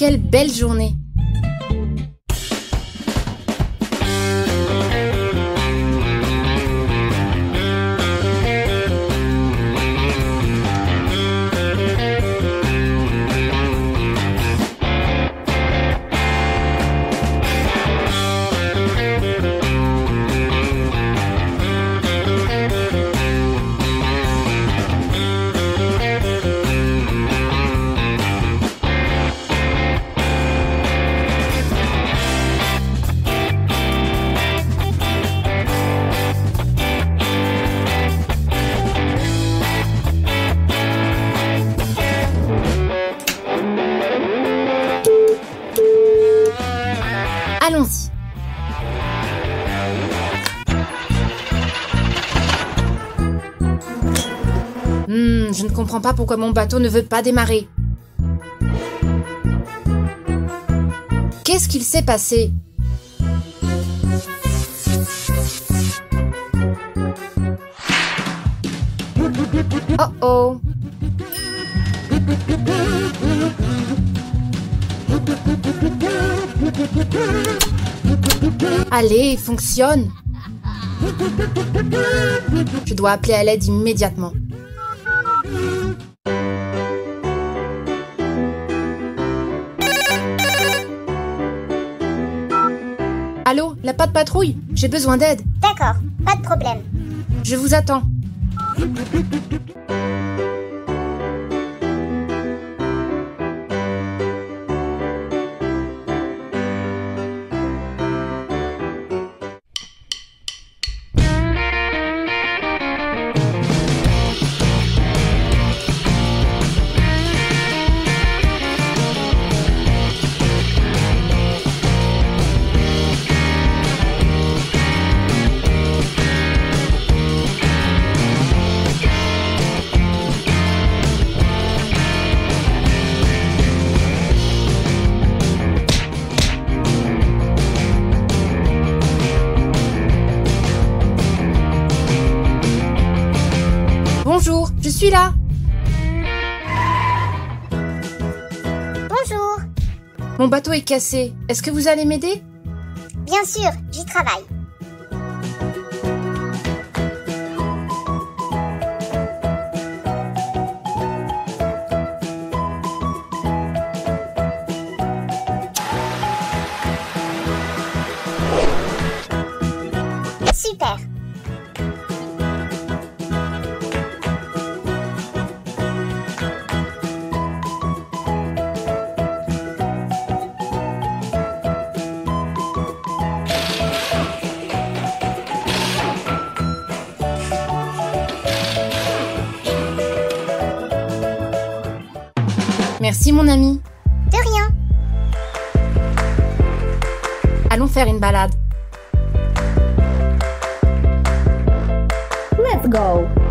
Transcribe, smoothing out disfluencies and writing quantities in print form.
Quelle belle journée! Allons-y. Je ne comprends pas pourquoi mon bateau ne veut pas démarrer. Qu'est-ce qu'il s'est passé? Oh oh! Allez, fonctionne! Je dois appeler à l'aide immédiatement. Allô, la patte patrouille? J'ai besoin d'aide. D'accord, pas de problème. Je vous attends. Bonjour, je suis là. Bonjour. Mon bateau est cassé. Est-ce que vous allez m'aider? Bien sûr, j'y travaille. Super. Merci mon ami. De rien. Allons faire une balade. Let's go.